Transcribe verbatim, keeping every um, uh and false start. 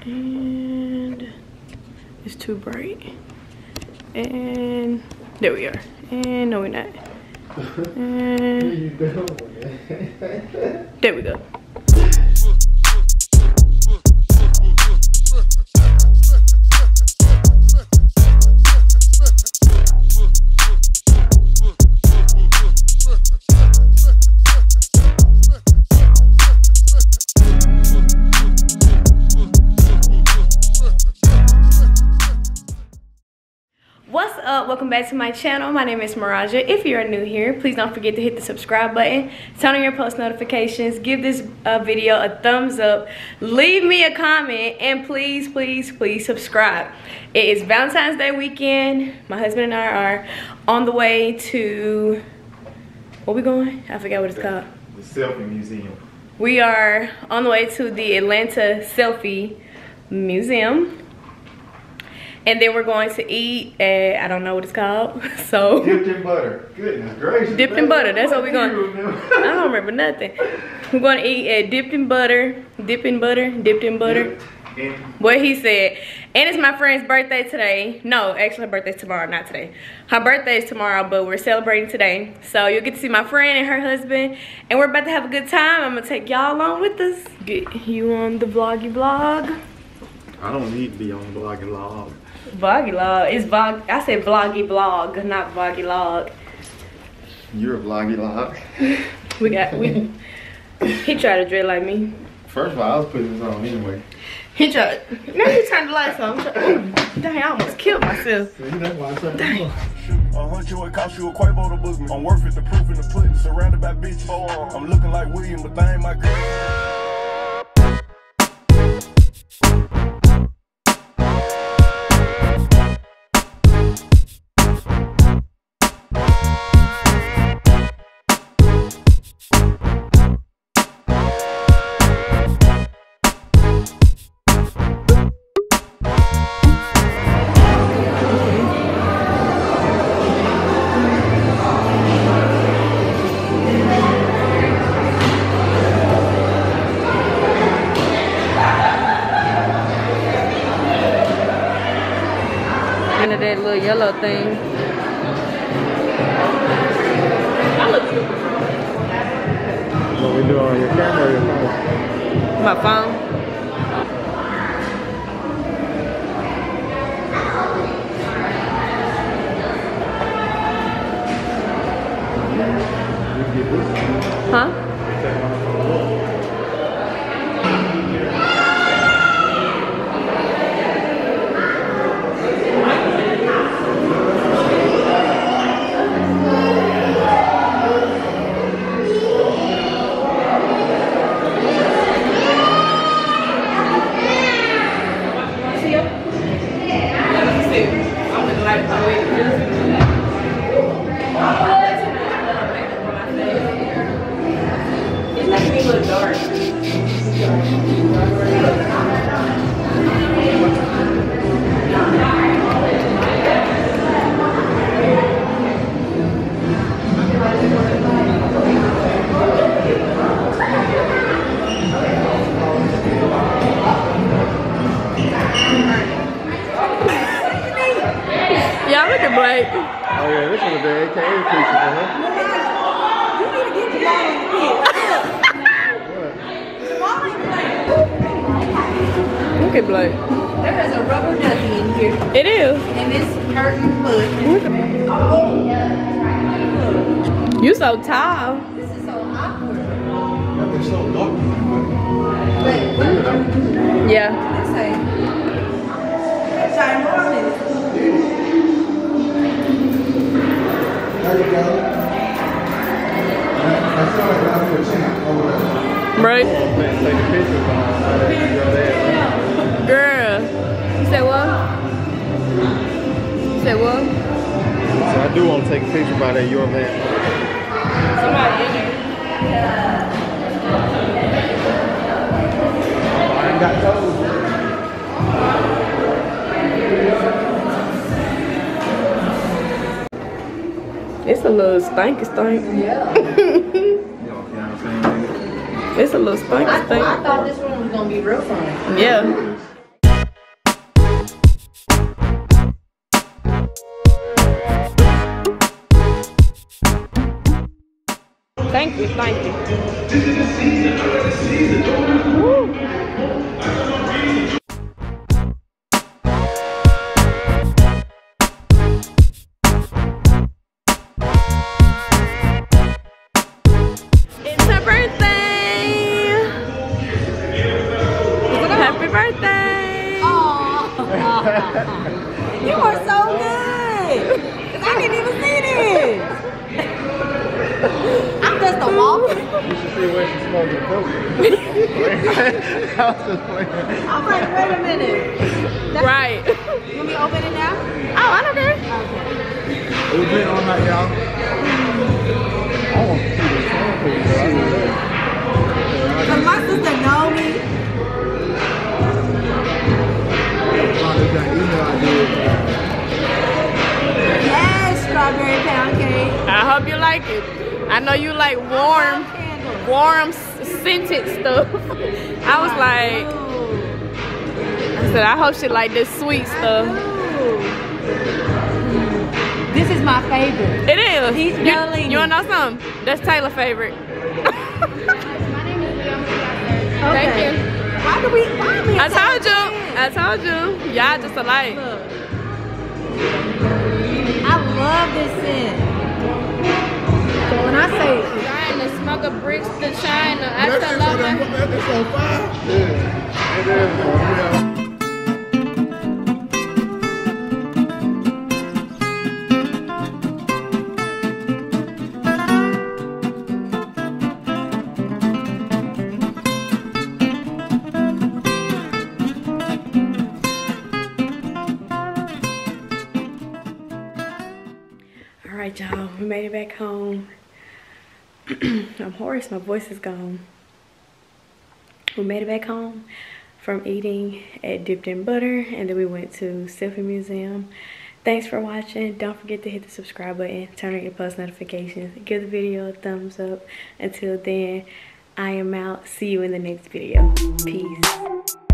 And it's too bright. And there we are. And no, we're not. And there we go. What's up? Welcome back to my channel. My name is Maraja. If you are new here, please don't forget to hit the subscribe button, turn on your post notifications, give this uh, video a thumbs up, leave me a comment, and please, please, please subscribe. It is Valentine's Day weekend. My husband and I are on the way to, where we going? I forgot what it's called. The Selfie Museum. We are on the way to the Atlanta Selfie Museum. And then we're going to eat at, I don't know what it's called. So dipped in butter. Goodness gracious. Dipped in butter. That's what we're going to. I don't remember nothing. We're going to eat at Dipped in Butter. Dipped in Butter. Dipped in Butter. Dipped what he said. And it's my friend's birthday today. No, actually her birthday's tomorrow, not today. Her birthday is tomorrow, but we're celebrating today. So you'll get to see my friend and her husband. And we're about to have a good time. I'm going to take y'all along with us. Get you on the vloggy vlog. I don't need to be on vloggy vlog. Vloggy log. It's vlog. I said vloggy vlog, not vloggy log. You're a vloggy log. We got we. He tried to dread like me. First of all, I was putting this on anyway. He tried. Now you turned the lights on. Dang, I almost killed myself. See, that's why I said dang. A hundred it cost you a Quavo to book me. I'm worth it, the proof in the pudding, surrounded by bitches. I'm looking like William, but they ain't my girl. Into that little yellow thing. I look good. What we do on your camera or your phone? My phone. Huh? It's making me look dark. Y'all look at Blake. Oh yeah, this is the A K A picture, huh? Look at Blake. There is a rubber ducky in here. It is. And it's hurting foot. Oh. You so tall. This is so awkward. It's so dark. Wait, what? Yeah. Let's say. Shine more on this. There you go. I feel like I'm a champ over there. Right. Take a picture of them. Girl. You said what? You said what? So I do want to take a picture by that your man. Somebody in here. I ain't got toes. It's a little stanky stink. Yeah. It's a little stanky I, stink. I thought this one was going to be real fun. Yeah. It's stanky. Woo. It's her birthday! Happy birthday! Aww. You are so good. I didn't even see this. I'm just a walker. You should see where she's smoking dope. I was just playing. I'm like, wait a minute. That's, Right. you want me to open it now? Oh, I don't care. Okay. We've been all night, y'all. I want to see the sandpaper. Cause my sister know me. Yes, strawberry pound cake. I hope you like it. I know you like warm, Candles. warm, s- scented stuff. I was like, I said, I hope she like this sweet stuff. Ooh. This is my favorite. It is. Peach You, Bellini. you wanna know something? That's Taylor's favorite. Thank Okay. you. Why do we? Why are we I told you. attached? I told you. Y'all just alike. Look. I love this scent. So when I say Trying to smoke a bricks to China. I That's still so love damn- it. that's so fine. Yeah, it is. Yeah. Alright, y'all. We made it back home. I'm hoarse. My voice is gone. We made it back home from eating at Dipped in Butter, and then we went to Selfie Museum. Thanks for watching. Don't forget to hit the subscribe button, turn on your post notifications, give the video a thumbs up. Until then, I am out. See you in the next video. Peace.